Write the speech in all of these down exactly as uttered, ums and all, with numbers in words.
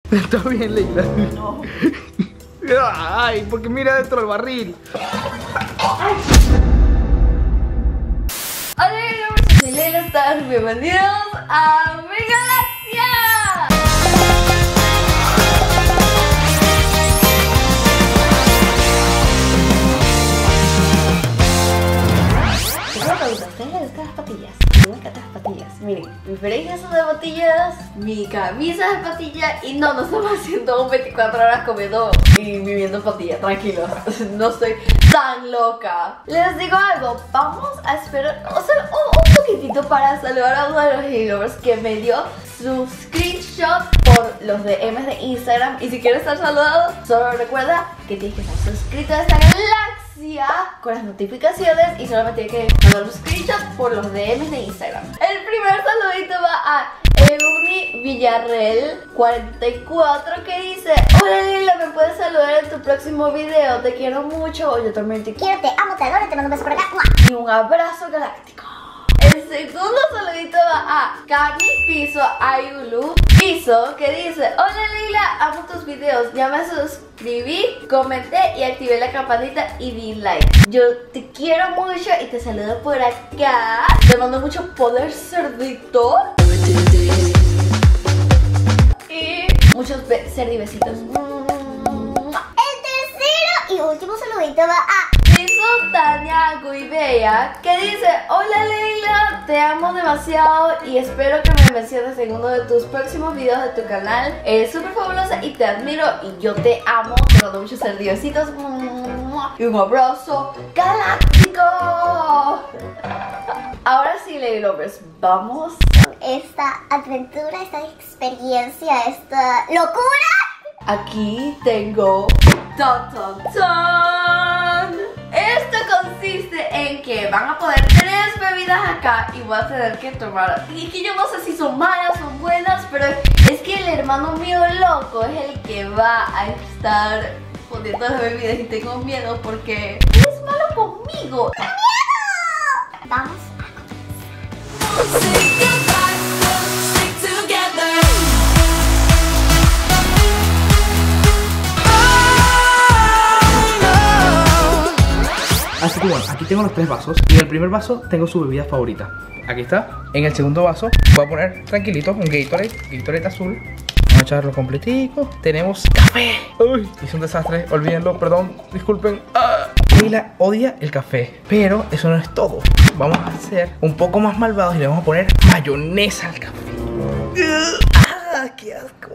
Está bien, Leila. No. Ay, porque mira dentro del barril. Ay. Hola, soy Leila Star. Bienvenidos a mi galaxia. ¿A ustedes les gustan las patillas? A mí me encantan las patillas. Miren, mi peregrina son de patillas, mi camisa es de patilla. Y no, no estamos haciendo un veinticuatro horas comiendo y viviendo patillas. Tranquilos, no estoy tan loca. Les digo algo, vamos a esperar, o sea, un, un poquitito para saludar a uno de los Lailovers que me dio su screenshot por los D Ms de Instagram. Y si quieres estar saludado, solo recuerda que tienes que estar suscrito a esta galaxia con las notificaciones y solamente tienes que mandar un screenshot por los D Ms de Instagram. El primer saludito va a Euni Villarreal cuarenta y cuatro que dice: hola Lila, ¿me puedes saludar en tu próximo video? Te quiero mucho. O yo también te quiero, te amo, te adoro, te mando un beso por acá. Y un abrazo galáctico. El segundo saludito va a Cami Piso Ayulu Piso que dice: hola Leila, amo tus videos, ya me suscribí, comenté y activé la campanita y di like. Yo te quiero mucho y te saludo por acá. Te mando mucho poder, cerdito. Y muchos cerdibesitos. El tercero y último saludito va a Piso Tania Guibea que dice: hola Leila, te amo demasiado y espero que me menciones en uno de tus próximos videos de tu canal. Eres súper fabulosa y te admiro y yo te amo. Te mando muchos cerdibesitos y un abrazo galáctico. Ahora sí, Lailovers, vamos con esta aventura, esta experiencia, esta locura. Aquí tengo ¡tan, tan, tan! Esto consiste en que van a poner tres bebidas acá y voy a tener que tomar. Y que yo no sé si son malas o buenas, pero es que el hermano mío loco es el que va a estar poniendo las bebidas y tengo miedo porque es malo conmigo. ¡Miedo! Vamos a Así que bueno, aquí tengo los tres vasos. Y en el primer vaso tengo su bebida favorita. Aquí está. En el segundo vaso voy a poner tranquilito un Gatorade, Gatorade azul. Vamos a echarlo completico. Tenemos café. Uy, hice un desastre, olvídenlo, perdón, disculpen. ah. Leila odia el café, pero eso no es todo. Vamos a ser un poco más malvados y le vamos a poner mayonesa al café. ¡Ah, qué asco!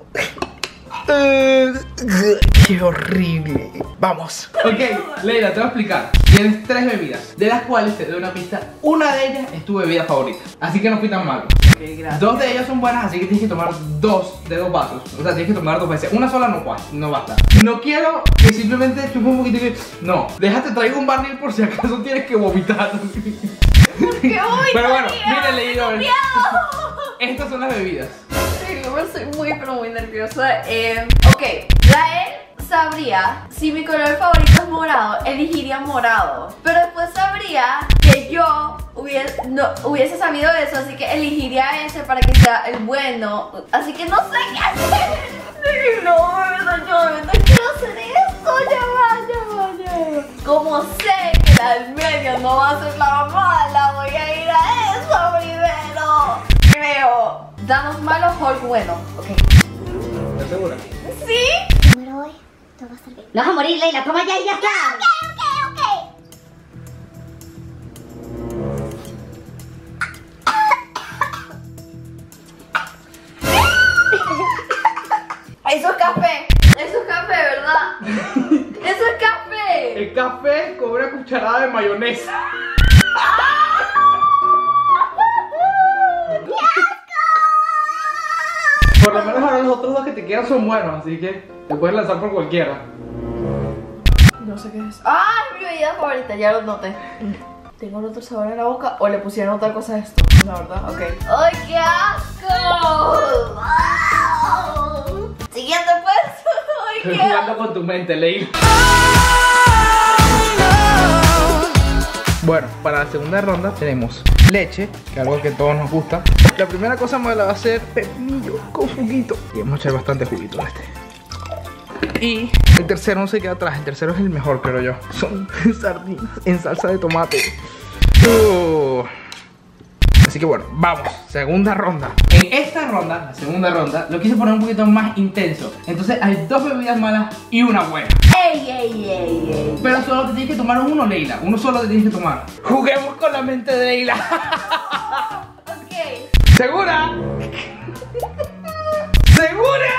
¡Qué horrible! Vamos. Ok, Leila, te voy a explicar. Tienes tres bebidas, de las cuales te doy una pista. Una de ellas es tu bebida favorita, así que no fui tan malo. Okay, gracias. Dos de ellas son buenas, así que tienes que tomar dos de dos vasos. O sea, tienes que tomar dos veces. Una sola no, no basta. No quiero que simplemente chupe un poquito y... No, déjate, traigo un barril por si acaso tienes que vomitar. ¡Qué Pero bueno, miren, Leila, estas son las bebidas. Sí, yo soy muy pero muy nerviosa. eh, Ok, Rael sabría si mi color favorito es morado, elegiría morado. Pero después sabría que yo hubiese, no, hubiese sabido eso, así que elegiría ese para que sea el bueno. Así que no sé qué hacer. No, de verdad, yo de verdad quiero hacer esto. Ya va, ya va, ya va. Como sé que la del medio no va a ser la mala, voy a ir a eso primero. Creo. Danos malo o bueno. Ok. ¿Estás segura? ¿Sí? Primero hoy, todo va a estar bien. No vas a morir, Leila, toma ya y ya está. Ok, ok, ok. Eso es café. Eso es café, ¿verdad? Eso es café. El café con una cucharada de mayonesa. Por lo menos ahora los otros dos que te quedan son buenos, así que te puedes lanzar por cualquiera. No sé qué es. ¡Ah! Es mi bebida favorita, ya lo noté. ¿Tengo otro sabor en la boca o le pusieron otra cosa a esto? La verdad, ok. ¡Ay, qué asco! ¡Wow! Siguiente pues. ¡Ay, Estoy qué jugando asco! con tu mente, Leila. Bueno, para la segunda ronda tenemos leche, que es algo que a todos nos gusta. La primera cosa mala va a ser pepinillo con juguito. Y vamos a echar bastante juguito a este. Y el tercero no se queda atrás, el tercero es el mejor, creo yo. Son sardinas en salsa de tomate. Uh. Así que bueno, vamos, segunda ronda. En esta ronda, la segunda ronda, lo quise poner un poquito más intenso. Entonces hay dos bebidas malas y una buena. ¡Ey, ey, ey, ey! Pero solo te tienes que tomar uno, Leila. Uno solo te tienes que tomar. Juguemos con la mente de Leila. Ok. ¿Segura? ¿Segura?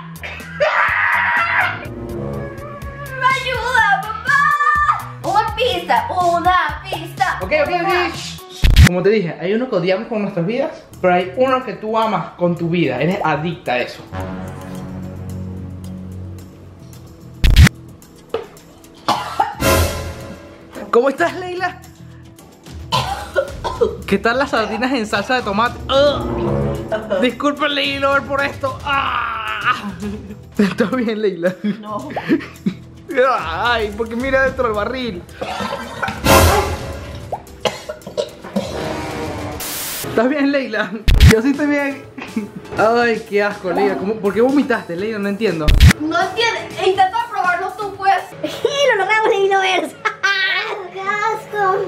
¡Me ayuda, papá! Una pista, una pista. Ok, ok, ok. Como te dije, hay uno que odiamos con nuestras vidas, pero hay uno que tú amas con tu vida. Eres adicta a eso. ¿Cómo estás, Leila? ¿Qué tal las sardinas en salsa de tomate? Uh. Disculpen, Leila, por esto. Ah. ¿Estás bien, Leila? No. Ay, porque mira dentro del barril. ¿Estás bien, Leila? Yo sí estoy bien. Ay, qué asco, Leila. ¿Cómo? ¿Por qué vomitaste, Leila? No entiendo. No entiendes. Intenta probarlo tú, pues. Y lo logramos, Leilovers. ¡Qué asco!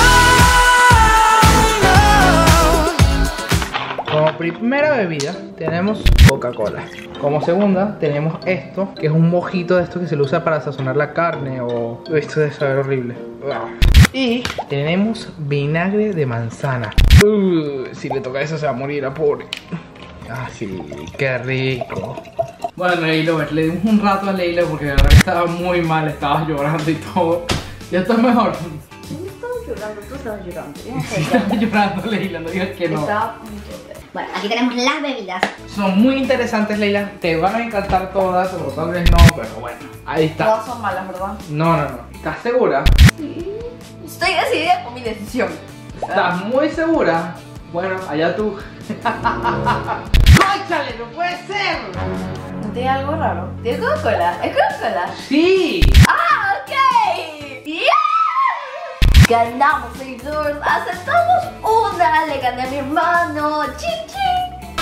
Como primera bebida tenemos Coca-Cola. Como segunda tenemos esto, que es un mojito de esto que se le usa para sazonar la carne o... Esto debe saber horrible. Y tenemos vinagre de manzana. Uh, si le toca eso se va a morir a pobre. Ah, sí, qué rico. Bueno, Leila, le dimos un rato a Leila porque la verdad que estaba muy mal, estaba llorando y todo. Ya está mejor. Yo estaba llorando, tú estabas llorando. Yo no sé. Sí, estaba llorando, Leila, no digas que no. Estaba... Bueno, aquí tenemos las bebidas. Son muy interesantes, Leila. Te van a encantar todas, o tal vez no, pero bueno, ahí está. Todas son malas, ¿verdad? No, no, no. ¿Estás segura? Sí. Estoy decidida con mi decisión. ¿Estás muy segura? Bueno, allá tú. ¡Cónchale! ¡No puede ser! ¿No tiene algo raro? ¿Tiene Coca-Cola? ¿Es Coca-Cola? ¡Sí! ¡Ah, ok! ¡Yeah! Ganamos, seguidores. Aceptamos una. Le gané a mi hermano. ¡Chin, chin!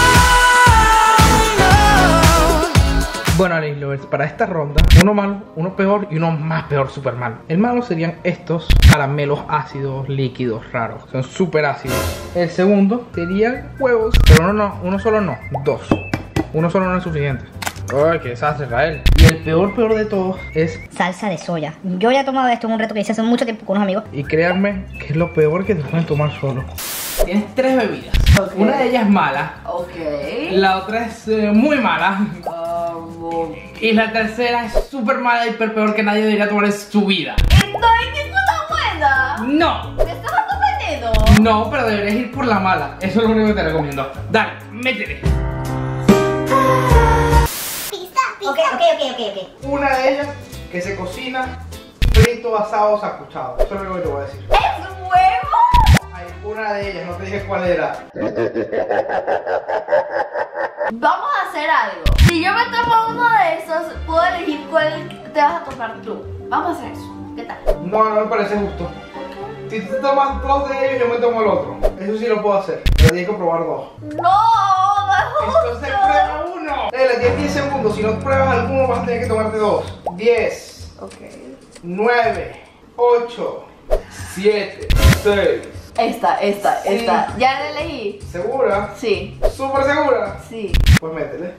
Bueno, Leila Lovers, para esta ronda, uno malo, uno peor y uno más peor, súper malo. El malo serían estos caramelos ácidos, líquidos, raros. Son súper ácidos. El segundo serían huevos, pero no, no, uno solo no, dos. Uno solo no es suficiente. Ay, qué desastre, Rael. Y el peor, peor de todos es... Salsa de soya. Yo ya he tomado esto en un reto que hice hace mucho tiempo con unos amigos. Y créanme que es lo peor que te pueden tomar solo. Tienes tres bebidas. Okay. Una de ellas es mala. Ok. La otra es eh, muy mala. Um, Y la tercera es súper mala y hiper peor que nadie debería tomar en su vida. ¿Estoy que es una buena? No, ¿Te estás dando veneno? no, pero deberías ir por la mala. Eso es lo único que te recomiendo. Dale, métele. Pista, pista. Ok, ok, ok, ok, ok. Una de ellas que se cocina frito, asado, sancochado. Eso es lo que te voy a decir. ¿Es huevo? Hay una de ellas, no te dije cuál era. Vamos a hacer algo. Si yo me tomo uno de esos, puedo elegir cuál te vas a tomar tú. Vamos a hacer eso. ¿Qué tal? No, no me parece justo. Si tú te tomas dos de ellos, yo me tomo el otro. Eso sí lo puedo hacer. Pero tienes que probar dos. No, no es Entonces prueba justo. uno. Dale, tienes diez segundos. Si no pruebas alguno, vas a tener que tomarte dos. diez, Ok. nueve, ocho, siete, seis. Esta, esta, Sí. esta. ¿Ya la elegí? ¿Segura? Sí, ¿Súper segura? sí. Pues métele.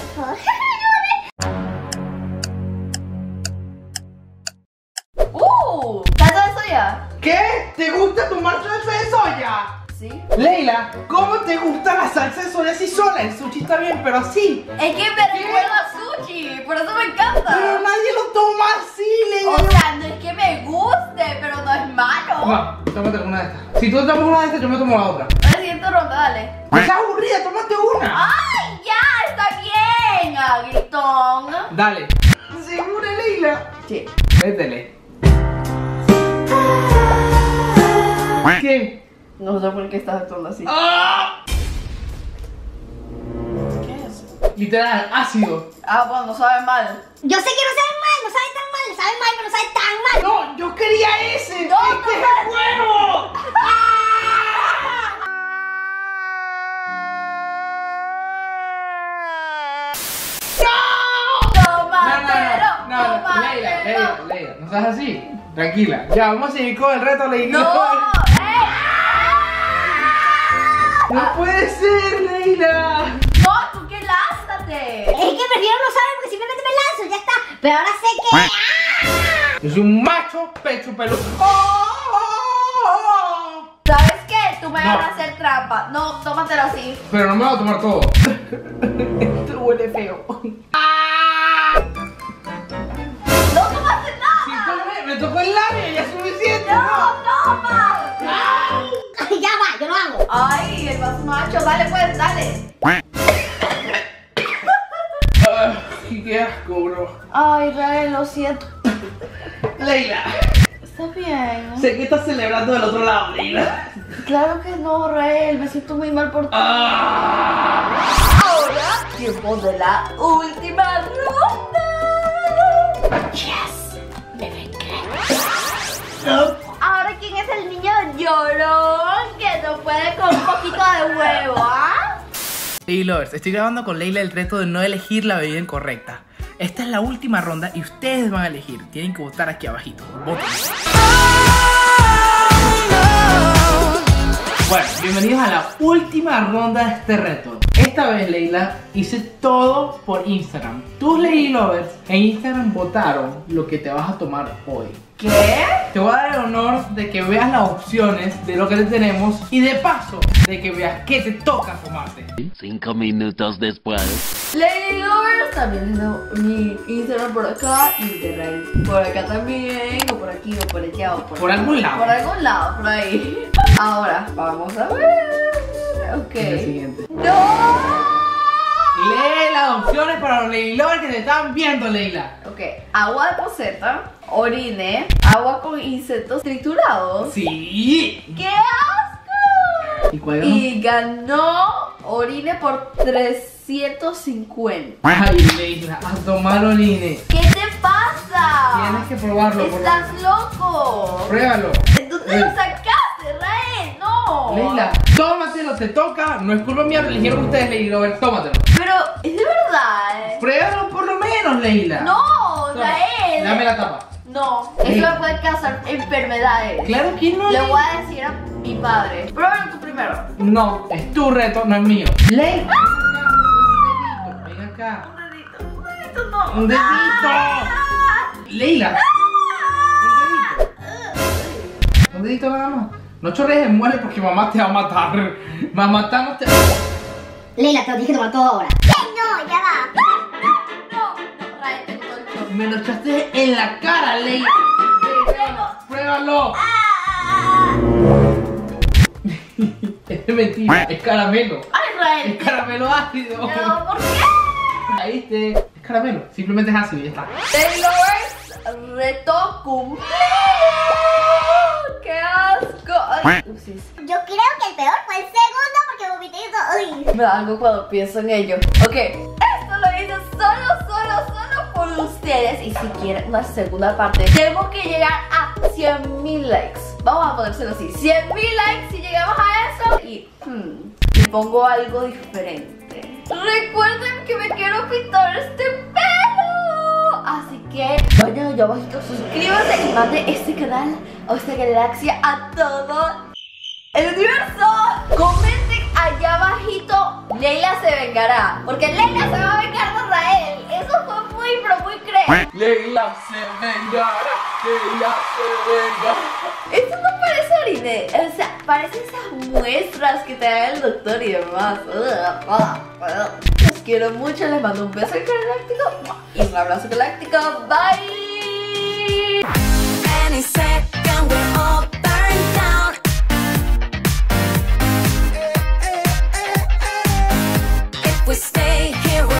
¡Uh! ¿Salsa de soya? ¿Qué? ¿Te gusta tomar salsa de soya? Sí. Leila, ¿cómo te gusta la salsa de soya así sola? El sushi está bien, pero así. Es que me recuerda a sushi, por eso me Pero encanta. nadie lo toma así, Leila. O sea, no es que me guste, pero no es malo. No, tómate una de estas. Si tú tomas una de estas, yo me tomo la otra. La siguiente ronda, dale. Estás aburrida, tómate una. ¡Ay, ya! ¡Está bien, Agritón! Dale. ¿Segura, Leila? Sí. Métele. ¿Qué? No sé por qué estás actuando así. ¡Ah! ¿Qué es? Literal, ácido. Ah, bueno, no sabe mal. Yo sé que no sabe mal, no sabe tan mal. sabe mal, pero no sabe tan mal. No, yo quería ese. No, este es no, el huevo. Tomatero, No, no, no, no, Leila, Leila, Leila, no seas así. Tranquila. Ya, vamos a seguir con el reto, Leila. No, ¡eh! No puede ser, Leila. No, tú que lánzate. Es que prefiero no saber porque simplemente me lanzo, ya está. Pero ahora sé que... ¡Ah! Yo soy un macho pecho peludo. ¿Sabes qué? Tú me No. vas a hacer trampa. No, tómatelo así. Pero no me voy a tomar todo. Esto huele feo. No tomaste Sí, nada. tomé, me tocó el labio, ya es suficiente. No, toma. Ay, ya va, yo lo hago. Ay, el más macho. Dale pues, dale. Ay, qué asco, bro. Ay, Rael, lo siento. Leila, Está bien. sé que estás celebrando del otro lado, Leila. Claro que no, Rael. Me siento muy mal por ti. Ah. Ahora, tiempo de la última ronda. Yes, me vengué. Ahora, ¿quién es el niño llorón que no puede con un poquito de huevo, ah? Hey lovers, estoy grabando con Leila el reto de no elegir la bebida incorrecta. Esta es la última ronda y ustedes van a elegir. Tienen que votar aquí abajito. Voten. Bueno, bienvenidos a la última ronda de este reto. Esta vez, Leila, hice todo por Instagram. Tus Lady Lovers en Instagram votaron lo que te vas a tomar hoy. ¿Qué? Te voy a dar el honor de que veas las opciones de lo que te tenemos y de paso de que veas qué te toca tomarte. Cinco minutos después. Lady Lovers, también tengo mi Instagram por acá y de Rael por acá también, o por aquí, o por allá, o por Por algún lado. Por algún lado, por ahí. Ahora, vamos a ver. Ok. El siguiente. ¡No! Lee las opciones para los Lady Lovers que te están viendo, Leila. Ok, agua de poseta, orine, agua con insectos triturados. Sí. ¡Qué asco! ¿Y cuál ganó? Y ganó orine por trescientos cincuenta. Ay, Leila, a tomar orine. ¿Qué te pasa? Tienes que probarlo, por ¡Estás loco! Pruébalo. ¿Dónde lo sacaste, Rael? ¡No! Leila, tómatelo, te toca. No es culpa mía, lo eligieron ustedes, Lady Lovers. Tómatelo. Pero, es de verdad. ¿eh? Pruébalo por lo menos, Leila. No, Toma, Rael. Dame la tapa. No, eso Leila. me puede causar enfermedades. Claro que no, Le Leila. voy a decir a mi padre. Pruébalo tú primero. No, es tu reto, no es mío. Leila. Ven acá. Un dedito, un dedito no. Un dedito. Ah. Leila. Un dedito. Un dedito nada más. No chorres de muele porque mamá te va a matar. Mamá no te... Leila, te lo dije tomar todo ahora. ¿Qué? No, ya va. No, no, Rael, te toco. Me lo echaste en la cara, Leila. Pruébalo. Es mentira, es caramelo. Ay, Rael. Es caramelo ácido. No, ¿por qué? Ahí te... Es caramelo, simplemente es ácido y ya está. Taylor, reto cumplido. ¡Qué asco! Ay, upsis. Yo creo que el peor fue el segundo porque vomité y todo. Uy. Me da algo cuando pienso en ello. Ok, esto lo hice solo, solo, solo por ustedes. Y si quieren una segunda parte, tenemos que llegar a cien mil likes. Vamos a ponérselo así, cien mil likes si llegamos a eso. Y hmm, le pongo algo diferente. Recuerden que me quiero pintar este pelo. Así que vayan allá abajito, suscríbanse y manden este canal o esta galaxia a todo el universo. Comenten allá abajito, Leila se vengará. Porque Leila se va a vengar de Rael. Eso fue muy, pero muy cre. Leila se vengará. Leila se vengará. Esto no parece orine. O sea, parecen esas muestras que te da el doctor y demás. Los quiero mucho, les mando un beso galáctico y un abrazo galáctico. Bye. Any second we're all